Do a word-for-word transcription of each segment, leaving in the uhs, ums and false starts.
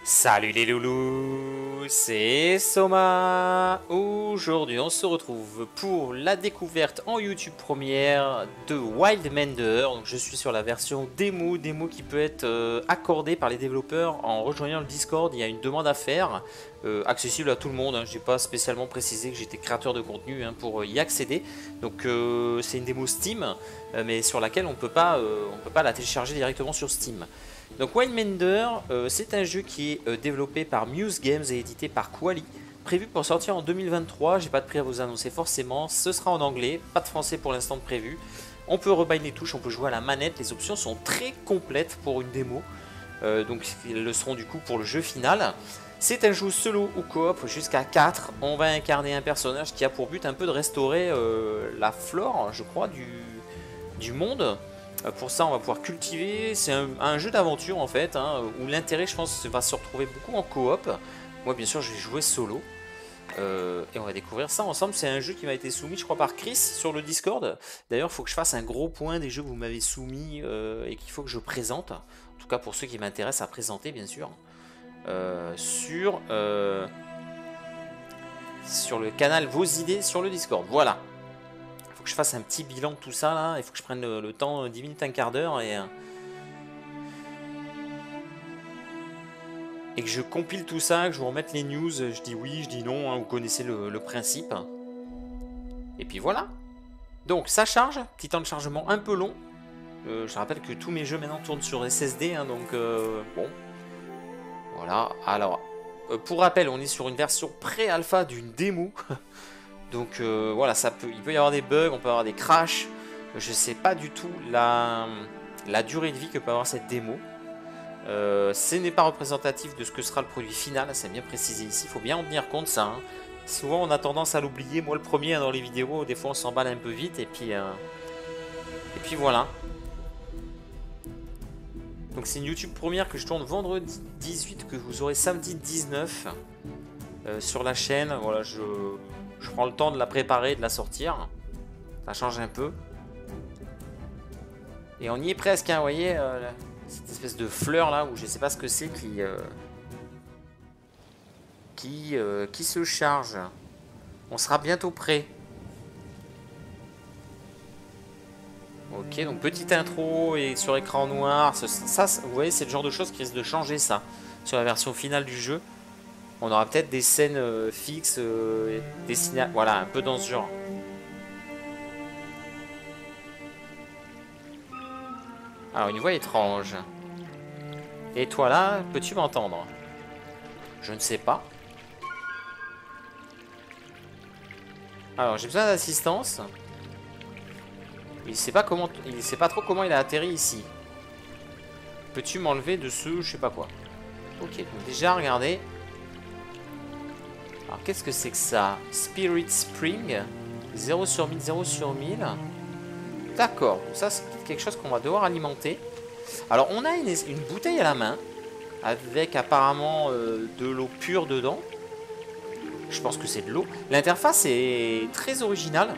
Salut les loulous, c'est Soma. Aujourd'hui on se retrouve pour la découverte en YouTube première de Wildmender. Donc je suis sur la version démo, démo qui peut être euh, accordée par les développeurs en rejoignant le Discord. Il y a une demande à faire, euh, accessible à tout le monde, hein. Je n'ai pas spécialement précisé que j'étais créateur de contenu hein, pour y accéder. Donc euh, c'est une démo Steam, euh, mais sur laquelle on peut pas, euh, on peut pas la télécharger directement sur Steam. Donc Wildmender, euh, c'est un jeu qui est euh, développé par Muse Games et édité par Quali, prévu pour sortir en deux mille vingt-trois. J'ai pas de prix à vous annoncer forcément, ce sera en anglais, pas de français pour l'instant de prévu. On peut rebind les touches, on peut jouer à la manette, les options sont très complètes pour une démo, euh, donc elles le seront du coup pour le jeu final. C'est un jeu solo ou coop jusqu'à quatre, on va incarner un personnage qui a pour but un peu de restaurer euh, la flore, je crois, du, du monde. Pour ça, on va pouvoir cultiver. C'est un, un jeu d'aventure en fait, hein, où l'intérêt, je pense, va se retrouver beaucoup en coop. Moi, bien sûr, je vais jouer solo. Euh, et on va découvrir ça ensemble. C'est un jeu qui m'a été soumis, je crois, par Chris sur le Discord. D'ailleurs, il faut que je fasse un gros point des jeux que vous m'avez soumis euh, et qu'il faut que je présente. En tout cas, pour ceux qui m'intéressent à présenter, bien sûr. Euh, sur, euh, sur le canal Vos idées sur le Discord. Voilà. Faut que je fasse un petit bilan de tout ça là, il faut que je prenne le, le temps, dix minutes, un quart d'heure et, et que je compile tout ça, que je vous remette les news, je dis oui, je dis non, hein, vous connaissez le, le principe. Et puis voilà. Donc ça charge, petit temps de chargement un peu long. Euh, je rappelle que tous mes jeux maintenant tournent sur S S D, hein, donc euh, bon. Voilà, alors euh, pour rappel, on est sur une version pré-alpha d'une démo. Donc euh, voilà, ça peut, il peut y avoir des bugs, on peut avoir des crashs. Je sais pas du tout la, la durée de vie que peut avoir cette démo. Euh, ce n'est pas représentatif de ce que sera le produit final, c'est bien précisé ici, il faut bien en tenir compte ça. Hein. Souvent on a tendance à l'oublier, moi le premier hein, dans les vidéos, des fois on s'emballe un peu vite et puis, euh, et puis voilà. Donc c'est une YouTube première que je tourne vendredi dix-huit, que vous aurez samedi dix-neuf euh, sur la chaîne. Voilà, je... Je prends le temps de la préparer, de la sortir. Ça change un peu. Et on y est presque, hein, vous voyez, euh, cette espèce de fleur là, où je sais pas ce que c'est, qui, euh, qui, euh, qui se charge. On sera bientôt prêt. Ok, donc petite intro et sur écran noir. Ça, ça, vous voyez, c'est le genre de choses qui risque de changer ça. Sur la version finale du jeu. On aura peut-être des scènes euh, fixes, euh, dessinées, voilà, un peu dans ce genre. Alors, une voix étrange. Et toi là, peux-tu m'entendre? Je ne sais pas. Alors, j'ai besoin d'assistance. Il sait pas comment, il sait pas trop comment il a atterri ici. Peux-tu m'enlever de ce, je sais pas quoi. Ok, donc déjà, regardez. Alors, qu'est-ce que c'est que ça? Spirit Spring. zéro sur mille, zéro sur mille. D'accord, ça c'est quelque chose qu'on va devoir alimenter. Alors on a une, une bouteille à la main, avec apparemment euh, de l'eau pure dedans. Je pense que c'est de l'eau. L'interface est très originale.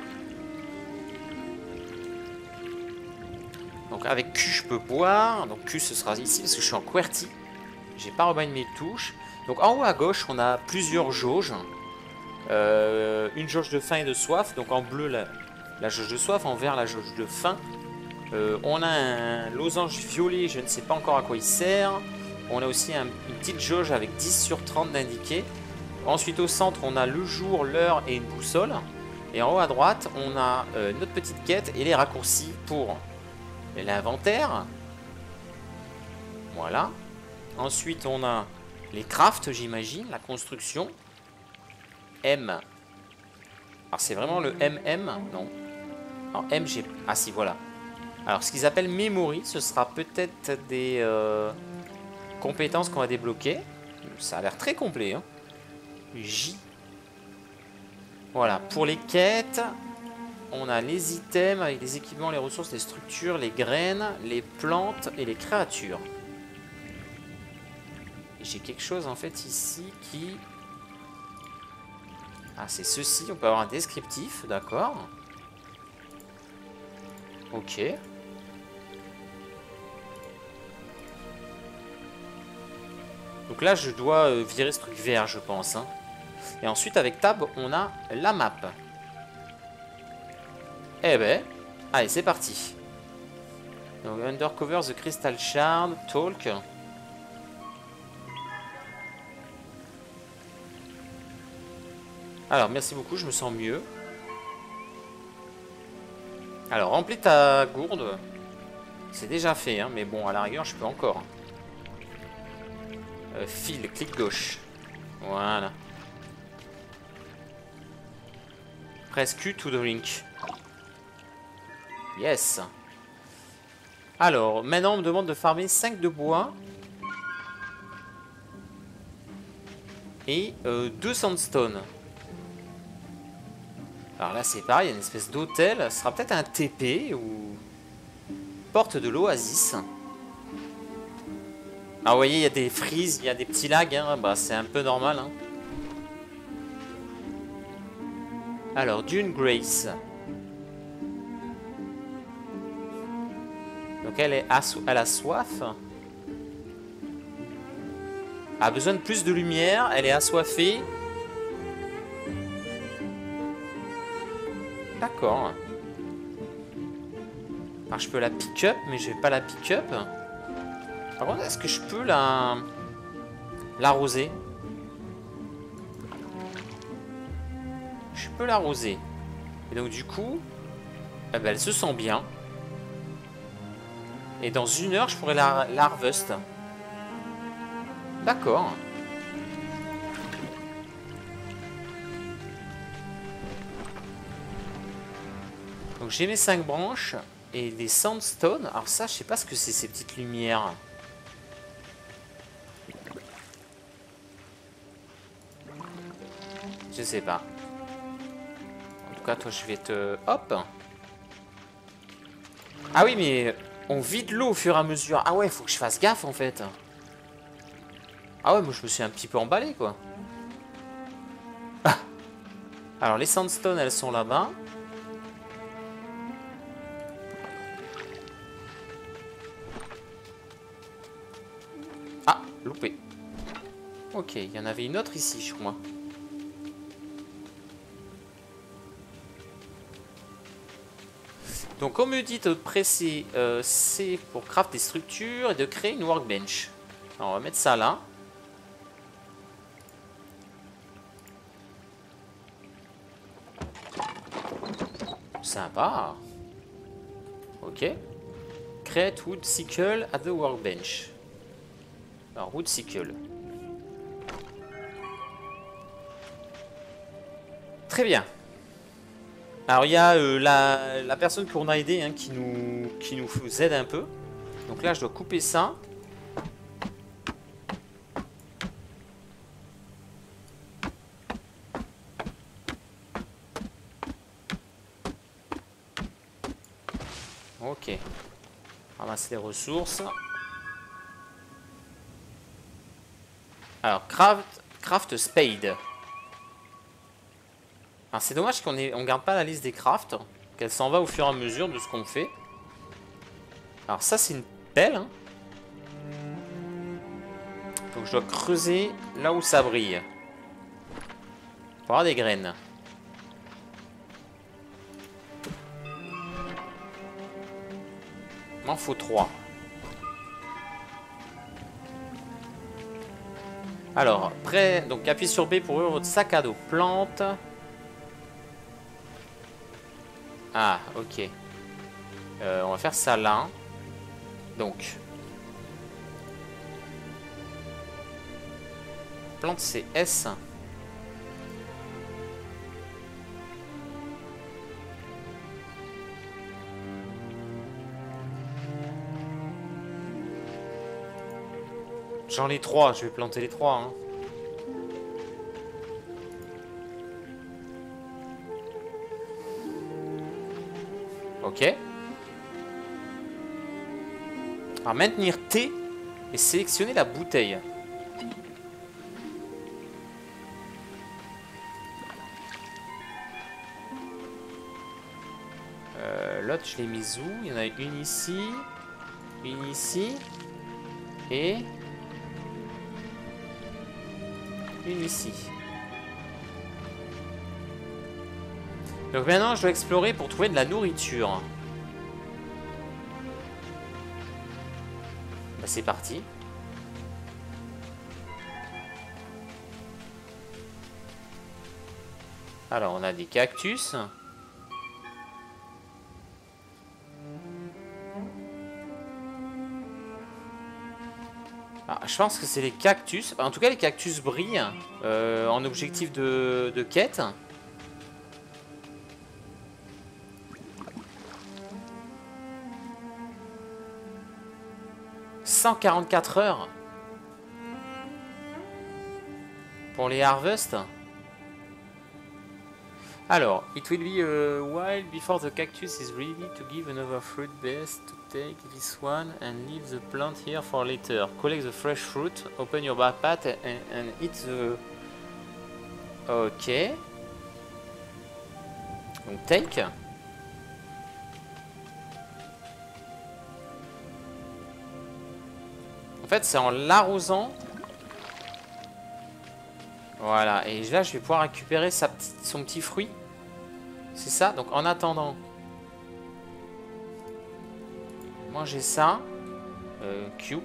Donc avec Q je peux boire. Donc Q ce sera ici parce que je suis en QWERTY. J'ai pas rebind mes touches. Donc en haut à gauche on a plusieurs jauges. Euh, une jauge de faim et de soif. Donc en bleu la, la jauge de soif, en vert la jauge de faim. Euh, on a un losange violet, je ne sais pas encore à quoi il sert. On a aussi un, une petite jauge avec dix sur trente d'indiqué. Ensuite au centre on a le jour, l'heure et une boussole. Et en haut à droite on a euh, notre petite quête et les raccourcis pour l'inventaire. Voilà. Ensuite on a les crafts, j'imagine, la construction. M. Alors c'est vraiment le M M? Non. Alors M j'ai... Ah si, voilà. Alors ce qu'ils appellent memory, ce sera peut-être des euh, compétences qu'on va débloquer. Ça a l'air très complet. Hein. J. Voilà, pour les quêtes, on a les items avec les équipements, les ressources, les structures, les graines, les plantes et les créatures. J'ai quelque chose en fait ici qui... Ah, c'est ceci, on peut avoir un descriptif, d'accord. Ok. Donc là, je dois euh, virer ce truc vert, je pense. Hein. Et ensuite, avec Tab, on a la map. Eh ben, allez, c'est parti. Donc, Undercover the Crystal Shard, Talk. Alors, merci beaucoup, je me sens mieux. Alors, remplis ta gourde. C'est déjà fait, hein, mais bon, à la rigueur, je peux encore. Euh, file, clic gauche. Voilà. Press Q to drink. Yes. Alors, maintenant, on me demande de farmer cinq de bois. Et euh, deux sandstone. Alors là, c'est pareil, il y a une espèce d'hôtel. Ce sera peut-être un T P ou... Porte de l'oasis. Ah, vous voyez, il y a des freezes, il y a des petits lags. Hein. Bah, c'est un peu normal. Hein. Alors, Dune Grace. Donc, elle, est asso elle a soif. Elle a besoin de plus de lumière. Elle est assoiffée. D'accord. Alors, je peux la pick-up, mais je vais pas la pick-up. Par contre, est-ce que je peux la... l'arroser? Je peux l'arroser. Et donc, du coup, eh ben, elle se sent bien. Et dans une heure, je pourrais la, la harvest. D'accord. Donc, j'ai mes cinq branches. Et des sandstone. Alors ça, je sais pas ce que c'est ces petites lumières. Je sais pas. En tout cas, toi, je vais te... Hop. Ah oui, mais on vide l'eau au fur et à mesure. Ah ouais, faut que je fasse gaffe, en fait. Ah ouais, moi, je me suis un petit peu emballé, quoi. Ah. Alors, les sandstone, elles sont là-bas. Loupé. Ok, il y en avait une autre ici, je crois. Donc, on me dit de presser euh, C pour craft des structures et de créer une workbench. Alors, on va mettre ça là. Sympa. Ok. Create wood sickle at the workbench. Alors, wood sickle. Très bien. Alors, il y a euh, la, la personne qu'on a aidé hein, qui, nous, qui nous aide un peu. Donc là, je dois couper ça. Ok. Ramasser les ressources. Alors, craft, craft spade. Alors, c'est dommage qu'on ne on garde pas la liste des crafts. Qu'elle s'en va au fur et à mesure de ce qu'on fait. Alors, ça, c'est une pelle. Hein. Donc, je dois creuser là où ça brille. Pour avoir des graines. Il m'en faut trois. Alors, prêt, donc appuyez sur B pour ouvrir votre sac à dos. Plante. Ah, ok. Euh, on va faire ça là. Donc. Plante, c'est S. J'en ai trois, je vais planter les trois. Hein. Ok. Alors maintenir T et sélectionner la bouteille. Euh, L'autre, je l'ai mise où? Il y en a une ici, une ici et... une ici. Donc maintenant, je dois explorer pour trouver de la nourriture. Bah, c'est parti. Alors, on a des cactus. Ah, je pense que c'est les cactus. En tout cas, les cactus brillent euh, en objectif de, de quête. cent quarante-quatre heures pour les harvests. Alors, it will be a while before the cactus is ready to give another fruit. Best to take this one and leave the plant here for later. Collect the fresh fruit, open your backpack and, and eat the... Ok. Donc take. En fait, c'est en l'arrosant. Voilà, et là, je vais pouvoir récupérer sa petite, son petit fruit. C'est ça, donc en attendant. Manger ça. Euh, Q.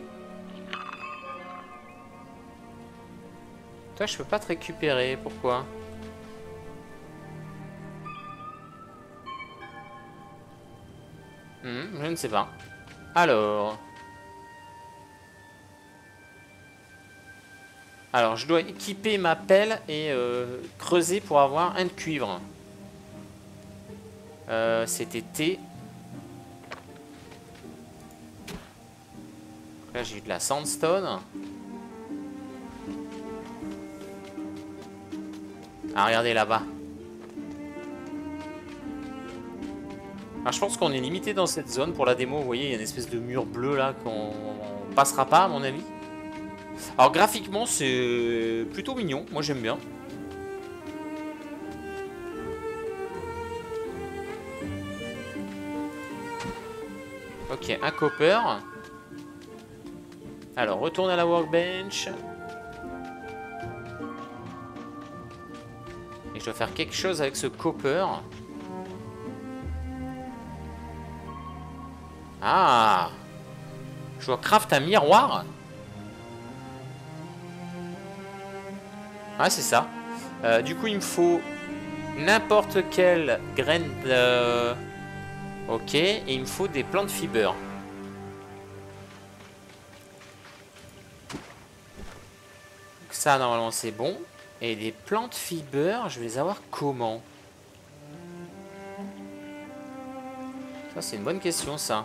Toi, je peux pas te récupérer, pourquoi? Hmm, je ne sais pas. Alors... Alors, je dois équiper ma pelle et euh, creuser pour avoir un de cuivre. Euh, C'était T. Là, j'ai eu de la sandstone. Ah, regardez là-bas. Alors, je pense qu'on est limité dans cette zone pour la démo. Vous voyez, il y a une espèce de mur bleu là qu'on passera pas, à mon avis. Alors graphiquement c'est plutôt mignon, moi j'aime bien. Ok, un copper. Alors retourne à la workbench. Et je dois faire quelque chose avec ce copper. Ah, je dois craft un miroir. Ah, c'est ça. Euh, du coup, il me faut n'importe quelle graine de... Ok, et il me faut des plantes fiber. Donc ça, normalement, c'est bon. Et des plantes fiber, je vais les avoir comment? Ça, c'est une bonne question, ça.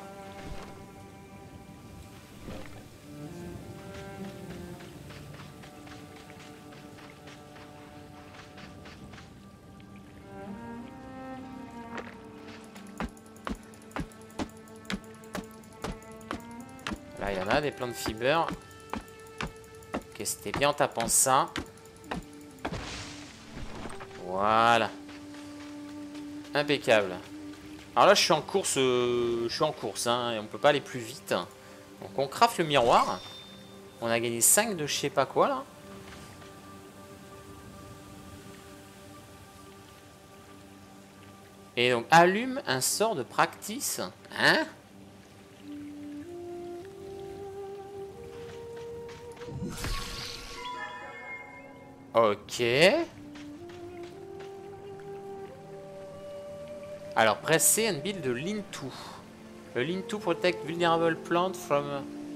Là, il y en a des plantes fiber. Ok, c'était bien en tapant ça. Voilà. Impeccable. Alors là, je suis en course, euh, je suis en course, hein, et on peut pas aller plus vite. Donc on craft le miroir. On a gagné cinq de je sais pas quoi, là. Et donc, allume un sort de practice. Hein? Ok. Alors, press C and build the lean-to. Le lean-to protect vulnerable plant from...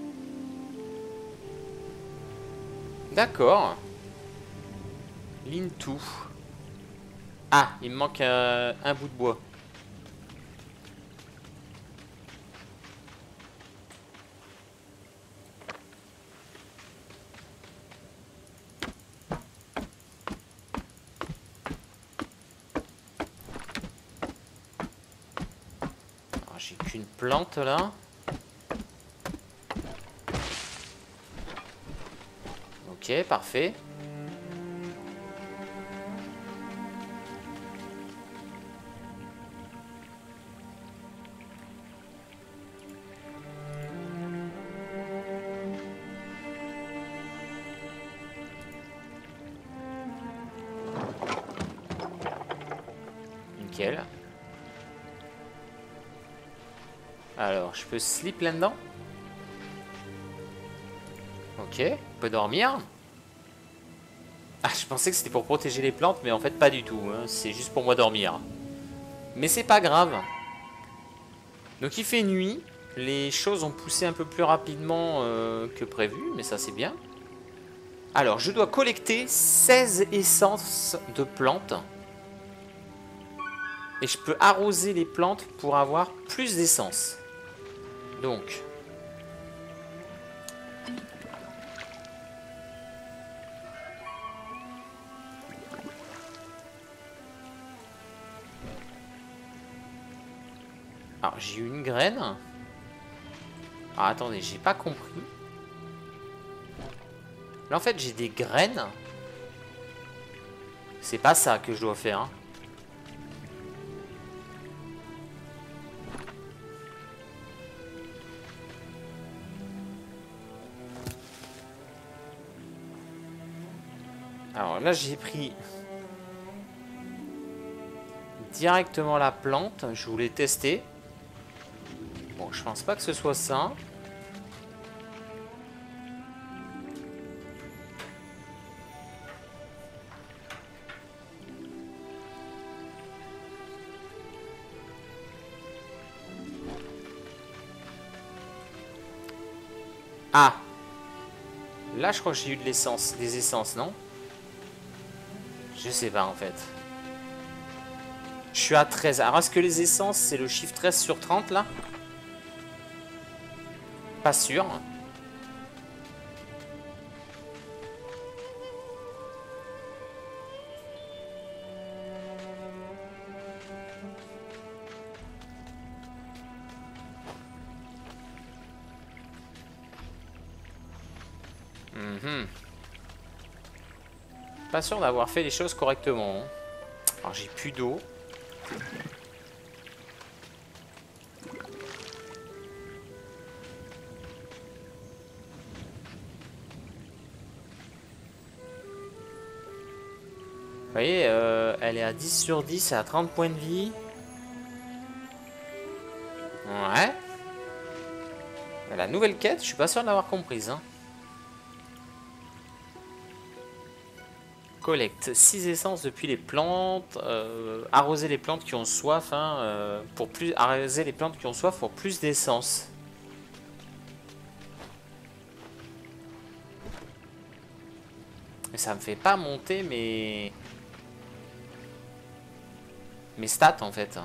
D'accord. Lean-to. Ah, il me manque euh, un bout de bois. J'ai qu'une plante là. Ok, parfait. Nickel. Alors, je peux sleep là-dedans? Ok, on peut dormir. Ah, je pensais que c'était pour protéger les plantes, mais en fait pas du tout. Hein. C'est juste pour moi dormir. Mais c'est pas grave. Donc il fait nuit. Les choses ont poussé un peu plus rapidement euh, que prévu, mais ça c'est bien. Alors, je dois collecter seize essences de plantes. Et je peux arroser les plantes pour avoir plus d'essence. Donc... Alors, j'ai eu une graine. Ah, attendez, j'ai pas compris. Là, en fait, j'ai des graines. C'est pas ça que je dois faire. Hein. Alors là, j'ai pris directement la plante. Je voulais tester. Bon, je pense pas que ce soit ça. Ah! Là, je crois que j'ai eu de l'essence, des essences, non? Je sais pas, en fait. Je suis à treize. Alors, est-ce que les essences, c'est le chiffre treize sur trente, là? Pas sûr. Mm-hmm. Pas sûr d'avoir fait les choses correctement. Alors, j'ai plus d'eau. Vous voyez, euh, elle est à dix sur dix, à trente points de vie. Ouais. La nouvelle quête, je suis pas sûr de l'avoir comprise. Hein. Collecte six essences depuis les plantes. Euh, arroser les plantes qui ont soif. Hein, euh, pour plus, arroser les plantes qui ont soif pour plus d'essence. Mais ça me fait pas monter mes... mes stats en fait.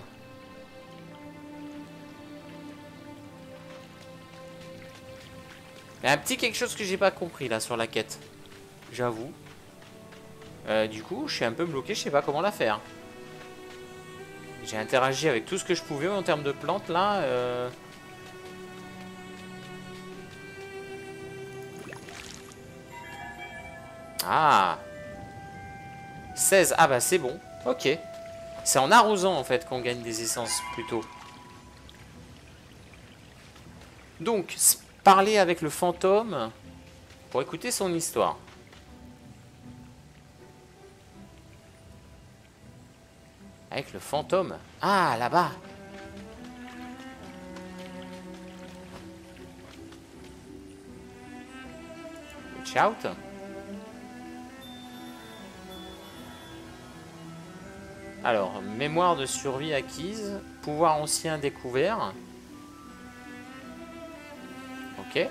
Il y a un petit quelque chose que j'ai pas compris là sur la quête. J'avoue. Euh, du coup, je suis un peu bloqué, je sais pas comment la faire. J'ai interagi avec tout ce que je pouvais en termes de plantes là. Euh... Ah seize, ah bah c'est bon, ok. C'est en arrosant en fait qu'on gagne des essences plutôt. Donc, parler avec le fantôme pour écouter son histoire. Avec le fantôme. Ah, là-bas. Watch out. Alors, mémoire de survie acquise. Pouvoir ancien découvert. Ok.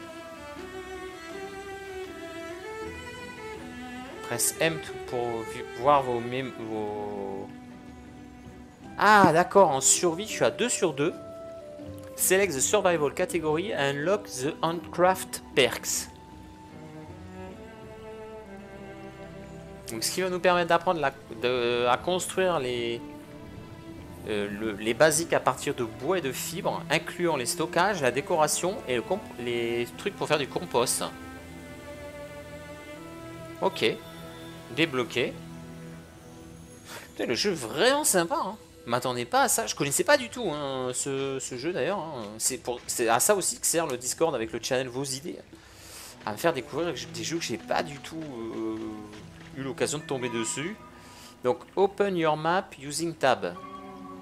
Presse M pour voir vos... vos... Ah, d'accord, en survie, je suis à deux sur deux. Select the survival category and unlock the handcraft perks. Donc, ce qui va nous permettre d'apprendre à construire les, euh, le, les basiques à partir de bois et de fibres, incluant les stockages, la décoration et le les trucs pour faire du compost. Ok. Débloqué. Putain, le jeu est vraiment sympa, hein. M'attendais pas à ça, je connaissais pas du tout hein, ce, ce jeu d'ailleurs. Hein. C'est à ça aussi que sert le Discord avec le channel Vos Idées. À me faire découvrir des jeux que j'ai pas du tout euh, eu l'occasion de tomber dessus. Donc, open your map using tab.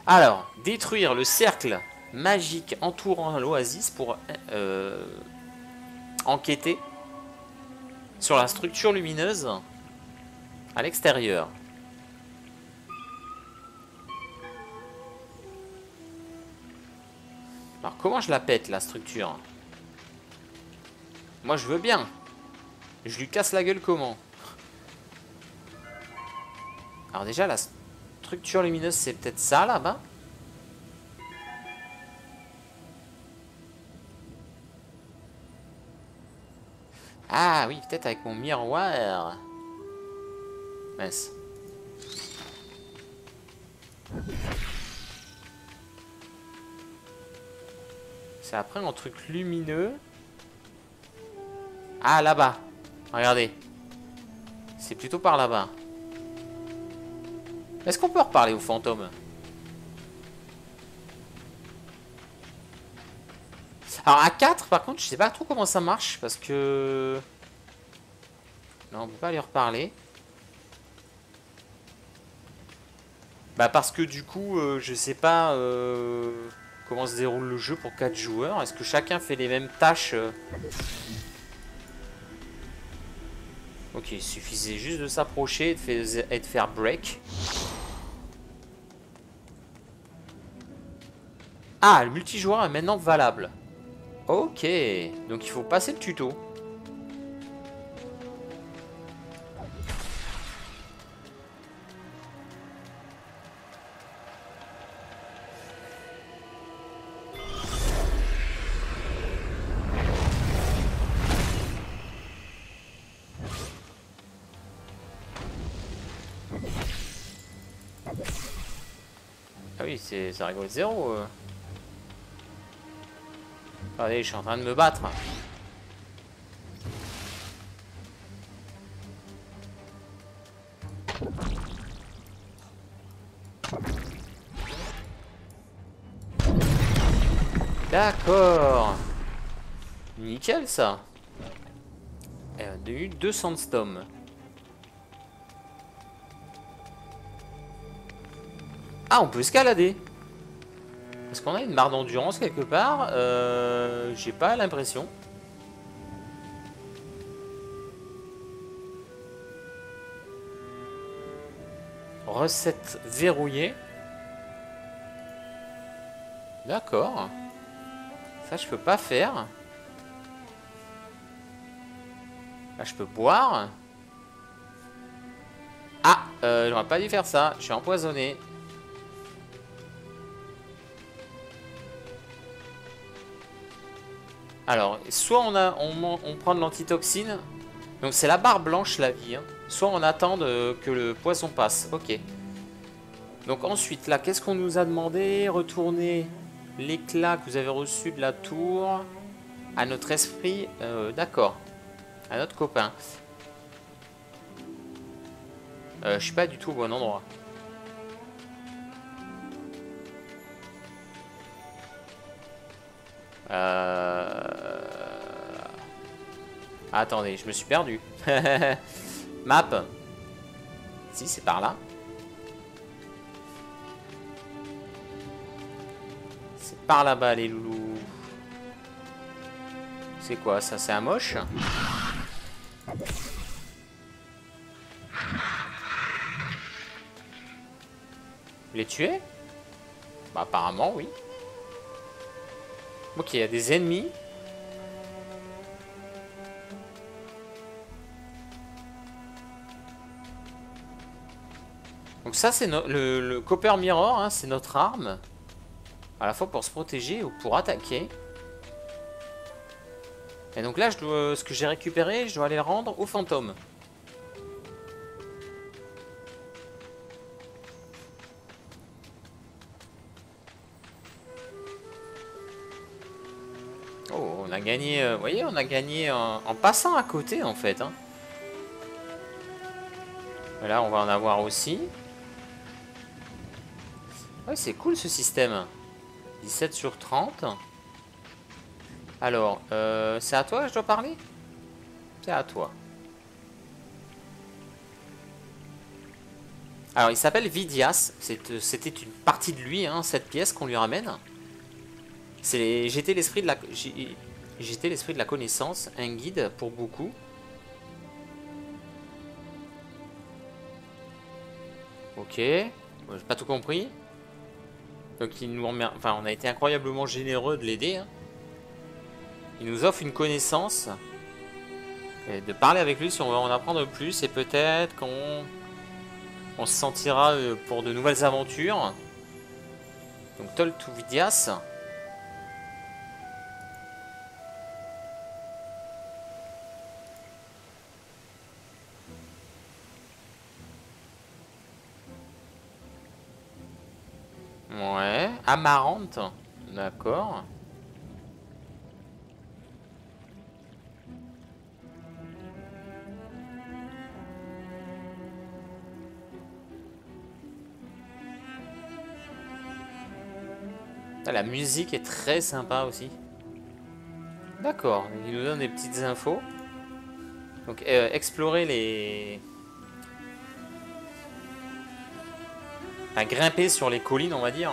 Alors, détruire le cercle magique entourant l'oasis pour euh, enquêter sur la structure lumineuse à l'extérieur. Alors, comment je la pète, la structure? Moi, je veux bien. Je lui casse la gueule comment? Alors déjà, la structure lumineuse, c'est peut-être ça, là-bas. Ah oui, peut-être avec mon miroir. Mince. C'est après un truc lumineux. Ah, là-bas. Regardez. C'est plutôt par là-bas. Est-ce qu'on peut reparler aux fantômes? Alors à quatre, par contre, je sais pas trop comment ça marche. Parce que... Non, on peut pas lui reparler. Bah parce que du coup, euh, je sais pas euh, comment se déroule le jeu pour quatre joueurs. Est-ce que chacun fait les mêmes tâches euh... Ok, il suffisait juste de s'approcher et, et de faire break. Ah, le multijoueur est maintenant valable. Ok, donc il faut passer le tuto. Ah oui, c'est ça rigole zéro. Euh. Allez, je suis en train de me battre. D'accord. Nickel ça. Et on a eu deux sandstorms. Ah, on peut escalader. Est-ce qu'on a une barre d'endurance quelque part? euh, J'ai pas l'impression. Recette verrouillée. D'accord. Ça, je peux pas faire. Là, je peux boire. Ah, euh, j'aurais pas dû faire ça. Je suis empoisonné. Alors, soit on, a, on, on prend de l'antitoxine. Donc c'est la barre blanche, la vie. Hein. Soit on attend de, que le poison passe. Ok. Donc ensuite, là, qu'est-ce qu'on nous a demandé? Retourner l'éclat que vous avez reçu de la tour à notre esprit. Euh, D'accord. À notre copain. Euh, je suis pas du tout au bon endroit. Euh... Attendez, je me suis perdu. Map. Si, c'est par là. C'est par là-bas, les loulous. C'est quoi, ça? C'est un moche? Vous les tuez? Bah, apparemment, oui. Ok, il y a des ennemis. Donc ça, c'est no le, le Copper Mirror, hein, c'est notre arme. À la fois pour se protéger ou pour attaquer. Et donc là, je dois, ce que j'ai récupéré, je dois aller le rendre au fantôme. Oh, on a gagné, euh, vous voyez, on a gagné en, en passant à côté, en fait. Hein. Là, on va en avoir aussi. Ouais, c'est cool ce système. dix-sept sur trente. Alors, euh, c'est à toi que je dois parler? C'est à toi. Alors il s'appelle Vidias, c'était une partie de lui, hein, cette pièce qu'on lui ramène. J'étais l'esprit de la j'étais l'esprit de la connaissance, un guide pour beaucoup. Ok, bon, j'ai pas tout compris. Donc il nous remet... enfin, on a été incroyablement généreux de l'aider. Hein. Il nous offre une connaissance. Et de parler avec lui si on veut en apprendre plus. Et peut-être qu'on on se sentira pour de nouvelles aventures. Donc Tol to Vidias. Ouais, Amarante. D'accord. La musique est très sympa aussi. D'accord, il nous donne des petites infos. Donc, euh, explorer les... Enfin, grimper sur les collines, on va dire.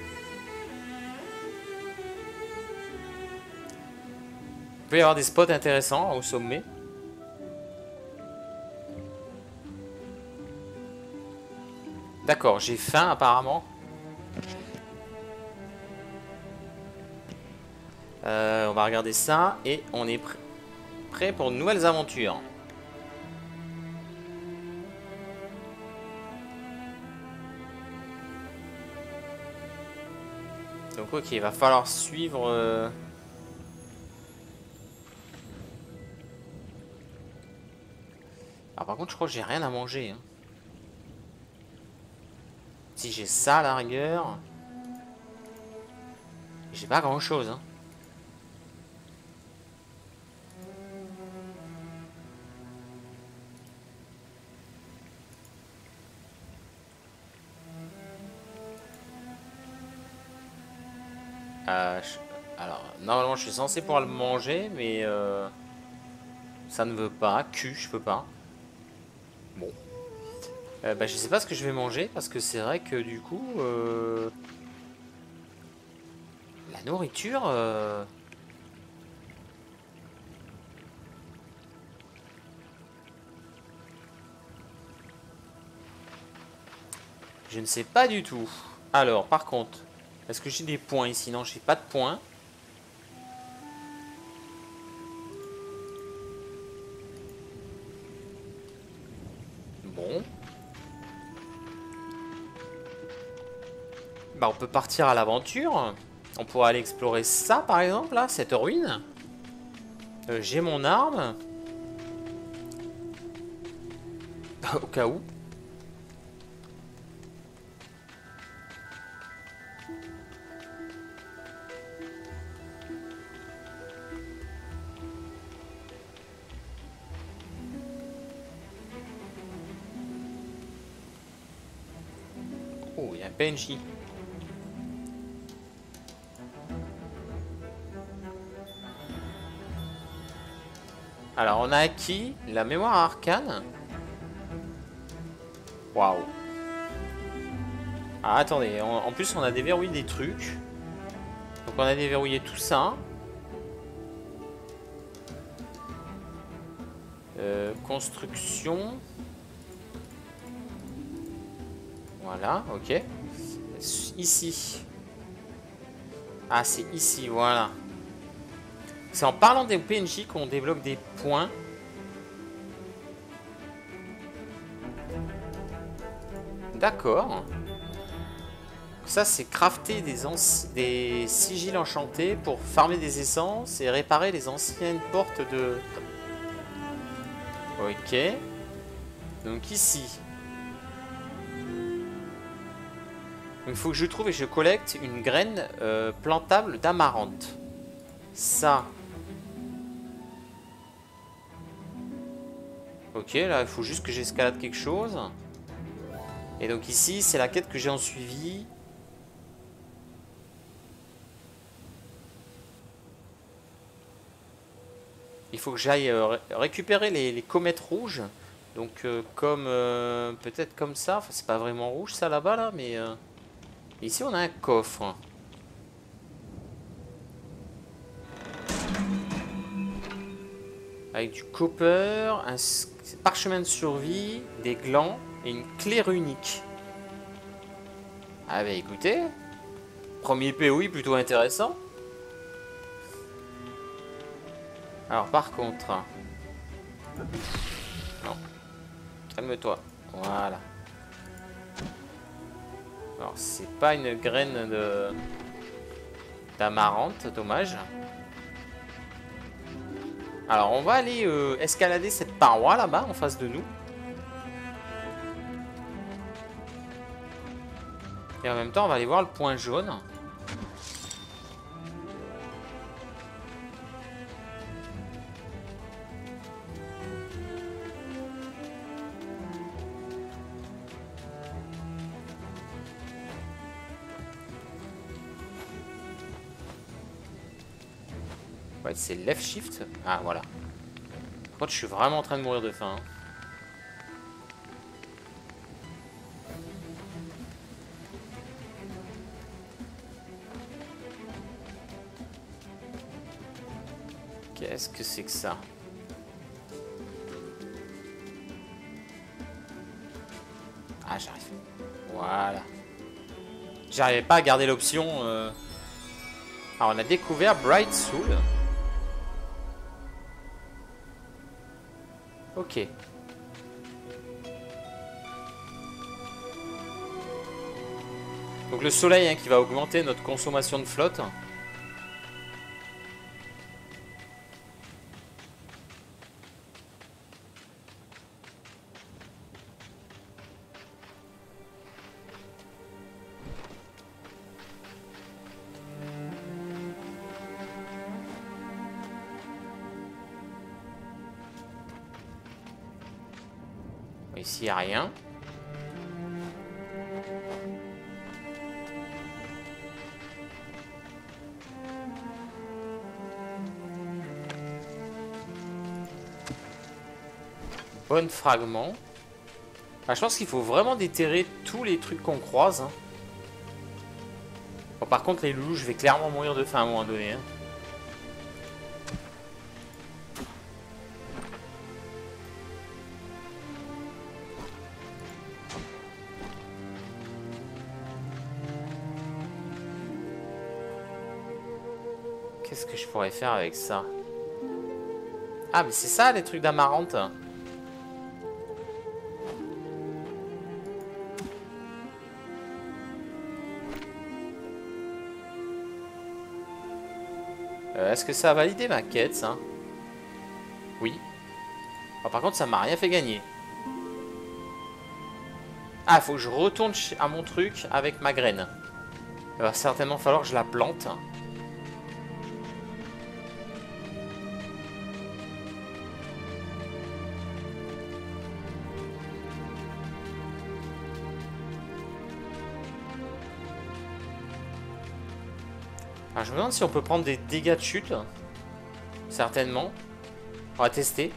Il peut y avoir des spots intéressants au sommet. D'accord, j'ai faim apparemment. Euh, on va regarder ça et on est pr prêt pour de nouvelles aventures. Donc ok, il va falloir suivre... Euh... Alors par contre je crois que j'ai rien à manger. Hein. Si j'ai ça à la rigueur... J'ai pas grand chose. Hein. Euh, je... Alors, normalement je suis censé pouvoir le manger, mais euh... ça ne veut pas. Q, je peux pas. Bon. Euh, bah, je sais pas ce que je vais manger, parce que c'est vrai que du coup... Euh... La nourriture... Euh... Je ne sais pas du tout. Alors, par contre... Est-ce que j'ai des points ici? Non, j'ai pas de points. Bon. Bah, on peut partir à l'aventure. On pourrait aller explorer ça, par exemple, là, cette ruine. Euh, j'ai mon arme. Au cas où. Oh, il y a un P N J. Alors, on a acquis la mémoire arcane. Waouh. Ah, attendez, en, en plus, on a déverrouillé des trucs. Donc, on a déverrouillé tout ça. Euh, construction. Voilà, ok. Ici. Ah, c'est ici, voilà. C'est en parlant des P N J qu'on débloque des points. D'accord. Ça, c'est crafter des, des sigils enchantés pour farmer des essences et réparer les anciennes portes de... Ok. Donc ici. Il faut que je trouve et je collecte une graine euh, plantable d'amarante. Ça. Ok, là, il faut juste que j'escalade quelque chose. Et donc ici, c'est la quête que j'ai en suivi. Il faut que j'aille euh, récupérer les, les comètes rouges Donc euh, comme euh, peut-être comme ça, enfin c'est pas vraiment rouge ça là-bas là, mais euh, ici on a un coffre. Avec du copper, un parchemin de survie, des glands et une clé runique. Ah bah écoutez, premier P O I plutôt intéressant. Alors par contre... Non. Calme-toi. Voilà. Alors c'est pas une graine de... d'amarante, dommage. Alors on va aller euh, escalader cette paroi là-bas en face de nous. Et en même temps on va aller voir le point jaune. Ouais, c'est left shift. Ah, voilà. Par contre, je suis vraiment en train de mourir de faim. Hein. Qu'est-ce que c'est que ça? Ah, j'arrive. Voilà. J'arrivais pas à garder l'option. Euh... Alors, on a découvert Bright Soul. Ok. Donc le soleil hein, qui va augmenter notre consommation de flotte. Ici, il n'y a rien. Bon fragment. Ah, je pense qu'il faut vraiment déterrer tous les trucs qu'on croise. Hein. Bon, par contre, les loulous, je vais clairement mourir de faim à un moment donné. Hein. Qu'est-ce que je pourrais faire avec ça? Ah, mais c'est ça, les trucs d'amarante. Euh, Est-ce que ça a validé ma quête, ça? Oui. Oh, par contre, ça m'a rien fait gagner. Ah, faut que je retourne à mon truc avec ma graine. Il va certainement falloir que je la plante. Alors, je me demande si on peut prendre des dégâts de chute. Certainement. On va tester.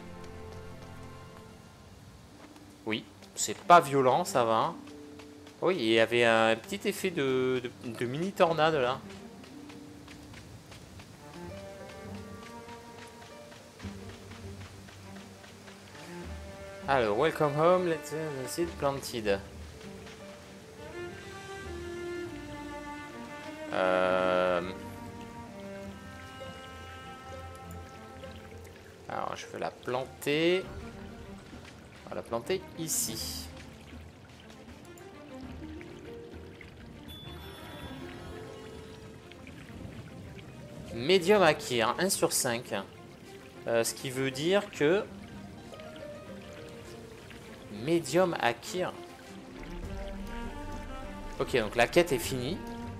Oui, c'est pas violent, ça va. Oui, il y avait un petit effet de, de, de mini tornade là. Alors, welcome home, let's see planted. Euh... Alors, je vais la planter. On va la planter ici. Medium acquire, un sur cinq. Euh, ce qui veut dire que... Medium acquire. Ok, donc la quête est finie.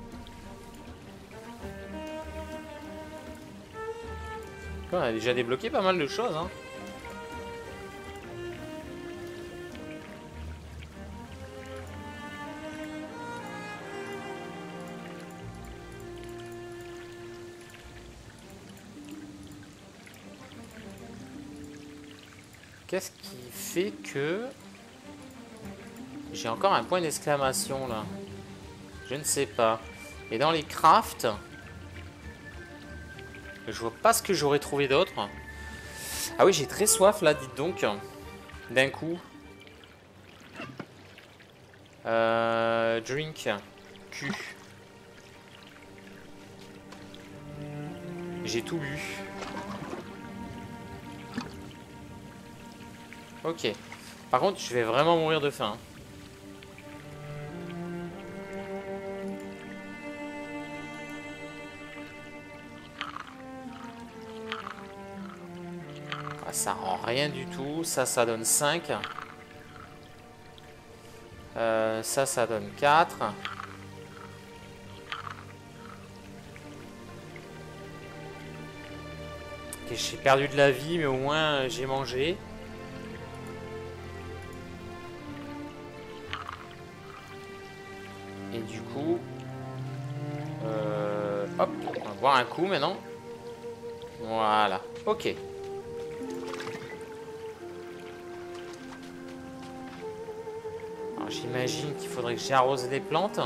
On a déjà débloqué pas mal de choses. Hein. Qu'est-ce qui fait que... J'ai encore un point d'exclamation là. Je ne sais pas. Et dans les crafts... Je vois pas ce que j'aurais trouvé d'autre. Ah oui, j'ai très soif là, dites donc. D'un coup. Euh, drink. Q. J'ai tout bu. Ok. Par contre, je vais vraiment mourir de faim. Ah, ça rend rien du tout. Ça, ça donne cinq. Euh, ça, ça donne quatre. Ok, j'ai perdu de la vie, mais au moins euh, j'ai mangé. Et du coup... Euh, hop, on va boire un coup maintenant. Voilà, ok. Alors j'imagine qu'il faudrait que j'arrose les plantes.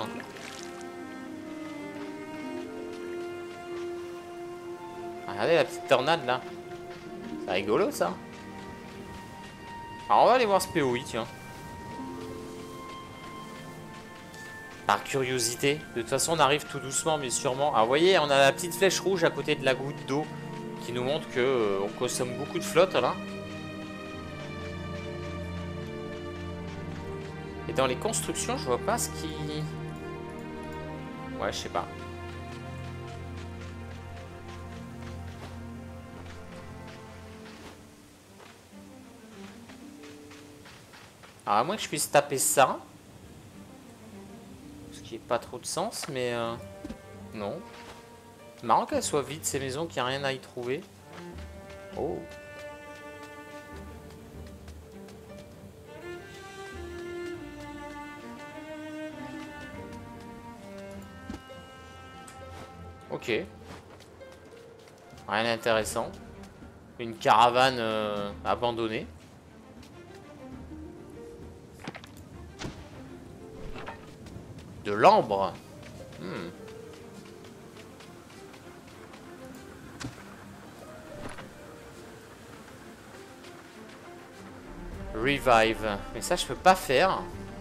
Regardez la petite tornade là. C'est rigolo ça. Alors on va aller voir ce P O I, tiens. Par curiosité. De toute façon on arrive tout doucement mais sûrement. Alors vous voyez, on a la petite flèche rouge à côté de la goutte d'eau qui nous montre que euh, on consomme beaucoup de flotte là. Et dans les constructions je vois pas ce qui... Ouais, je sais pas. Alors à moins que je puisse taper ça. Ce qui n'est pas trop de sens, mais... Euh, non. C'est marrant qu'elle soit vide, ces maisons, qu'il n'y a rien à y trouver. Oh. Ok. Rien d'intéressant. Une caravane euh, abandonnée. De l'ambre. Hmm. Revive. Mais ça, je peux pas faire.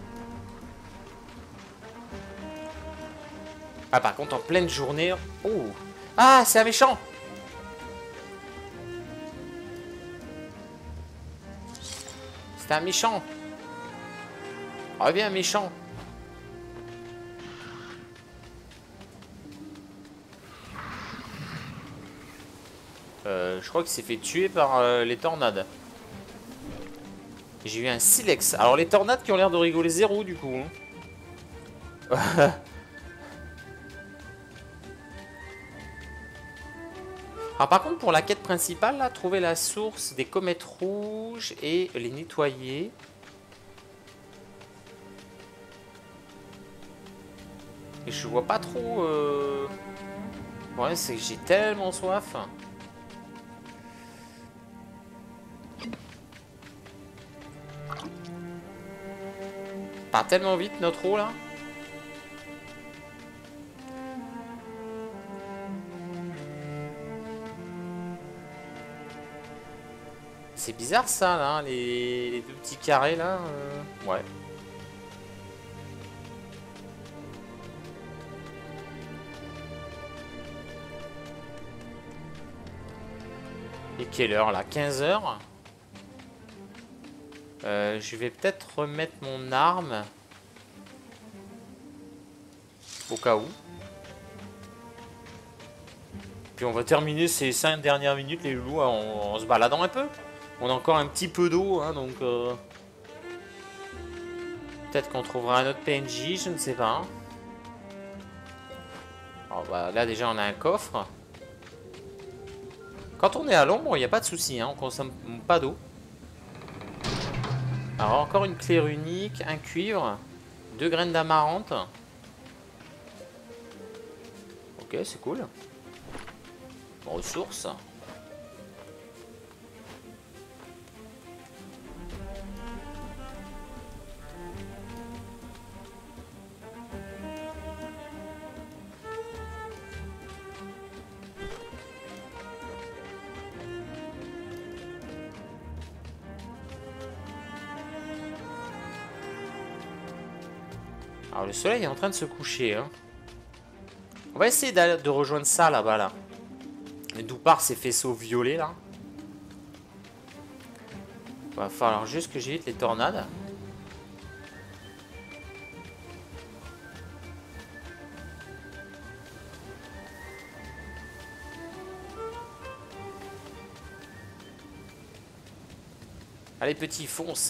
Ah, par contre, en pleine journée... Oh. Ah, c'est un méchant. C'est un méchant. Reviens, méchant. Euh, je crois qu'il s'est fait tuer par euh, les tornades. J'ai eu un silex. Alors les tornades qui ont l'air de rigoler zéro du coup. Hein. Alors par contre pour la quête principale, là, trouver la source des comètes rouges et les nettoyer. Et je vois pas trop... Euh... Ouais, c'est que j'ai tellement soif. Part tellement vite notre eau là. C'est bizarre ça là, les, les deux petits carrés là. Euh... Ouais. Et quelle heure là? quinze heures. Euh, je vais peut-être remettre mon arme. Au cas où. Puis on va terminer ces cinq dernières minutes les loulous en, en se baladant un peu. On a encore un petit peu d'eau, hein, donc... Euh... Peut-être qu'on trouvera un autre P N J, je ne sais pas. Alors, bah, là déjà on a un coffre. Quand on est à l'ombre, il n'y a pas de souci, hein, on consomme pas d'eau. Alors encore une clé unique, un cuivre, deux graines d'amarante. Ok, c'est cool. Ressources. Alors le soleil est en train de se coucher. Hein. On va essayer de rejoindre ça là-bas là. D'où part ces faisceaux violets là. Va falloir juste que j'évite les tornades. Allez petit, fonce.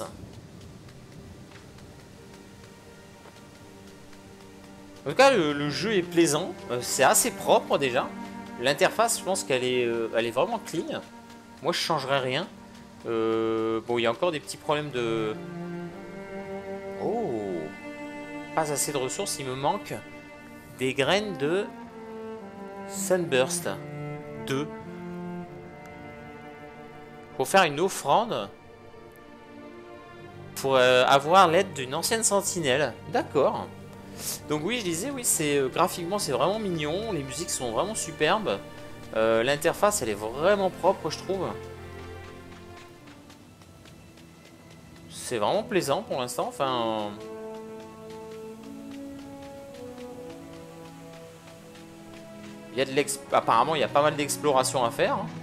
En tout cas le, le jeu est plaisant. Euh, c'est assez propre déjà. L'interface je pense qu'elle est, euh, elle est vraiment clean. Moi je changerais rien. Euh, bon il y a encore des petits problèmes de... Oh, pas assez de ressources. Il me manque des graines de Sunburst deux. Faut faire une offrande pour euh, avoir l'aide d'une ancienne sentinelle. D'accord. Donc oui, je disais, oui, c'est euh, graphiquement c'est vraiment mignon, les musiques sont vraiment superbes, euh, l'interface elle est vraiment propre, je trouve. C'est vraiment plaisant pour l'instant. Enfin, il y a de l'ex, apparemment il y a pas mal d'exploration à faire. Hein.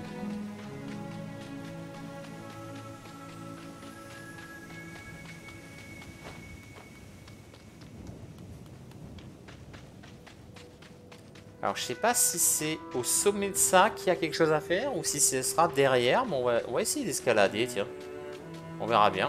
Alors je sais pas si c'est au sommet de ça qu'il y a quelque chose à faire ou si ce sera derrière, mais on va, on va essayer d'escalader, tiens. On verra bien.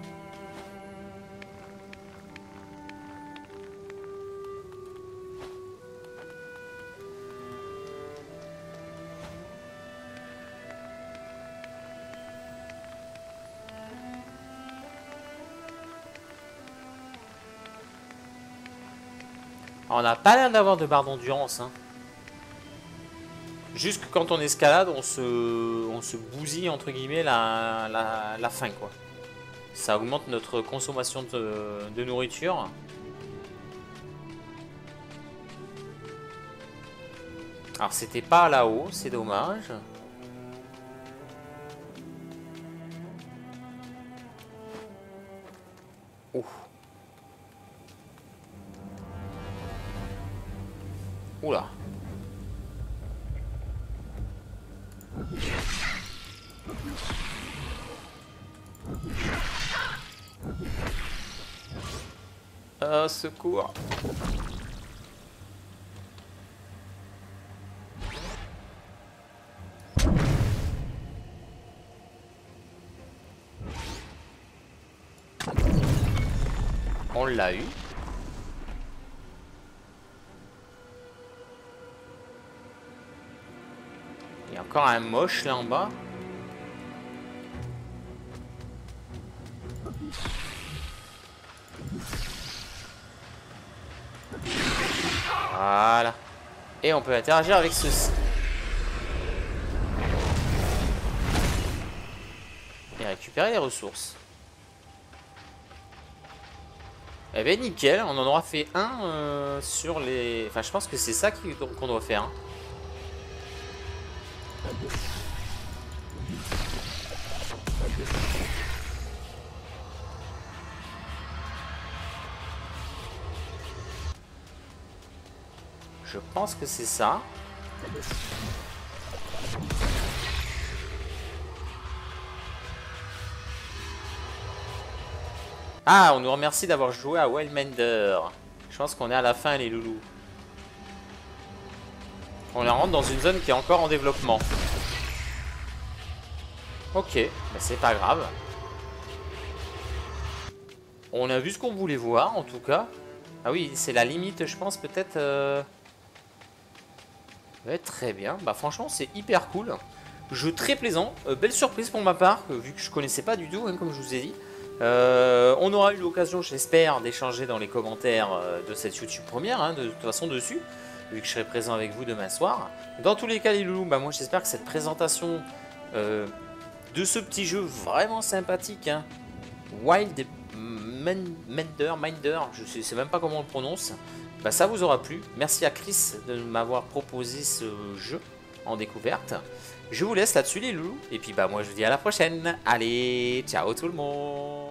On n'a pas l'air d'avoir de barre d'endurance, hein. Juste que quand on escalade, on se, on se bousille entre guillemets la, la, la faim quoi. Ça augmente notre consommation de, de nourriture. Alors c'était pas là-haut, c'est dommage. Ouh. Oula. Ah, secours. On l'a eu. Il y a encore un moche là en bas. Voilà. Et on peut interagir avec ceci. Et récupérer les ressources. Eh ben nickel, on en aura fait un euh, sur les... Enfin je pense que c'est ça qu'on doit faire. Hein. Je pense que c'est ça. Ah, on nous remercie d'avoir joué à Wildmender. Je pense qu'on est à la fin les loulous. On rentre dans une zone qui est encore en développement. Ok, bah c'est pas grave. On a vu ce qu'on voulait voir en tout cas. Ah oui, c'est la limite je pense peut-être... Euh... Ouais, très bien, bah franchement c'est hyper cool. Jeu très plaisant, euh, belle surprise pour ma part, vu que je connaissais pas du tout, hein, comme je vous ai dit. Euh, on aura eu l'occasion, j'espère, d'échanger dans les commentaires euh, de cette YouTube première, hein, de toute façon dessus, vu que je serai présent avec vous demain soir. Dans tous les cas les loulous, bah moi j'espère que cette présentation euh, de ce petit jeu vraiment sympathique, hein, Wild Mender, Minder, je sais même pas comment on le prononce, bah ça vous aura plu. Merci à Chris de m'avoir proposé ce jeu en découverte. Je vous laisse là-dessus les loulous. Et puis bah moi je vous dis à la prochaine. Allez, ciao tout le monde.